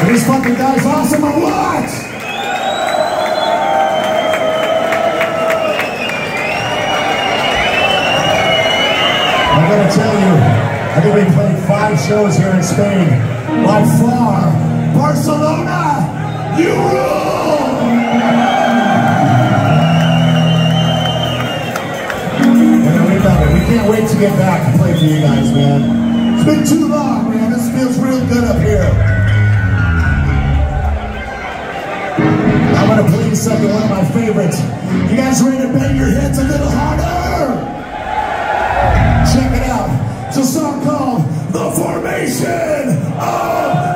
Are these fucking guys awesome or what? I gotta tell you, I think we played 5 shows here in Spain. By far, Barcelona, you rule! We can't wait to get back and play for you guys, man. It's been too long, man. This feels real good up here. I'm gonna play you something, one of my favorites. You guys ready to bang your heads a little harder? Check it out. It's a song called The Formation of